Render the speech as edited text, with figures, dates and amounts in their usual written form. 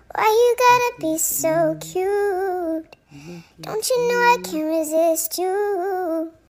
Why you gotta be so cute? Don't you know I can't resist you?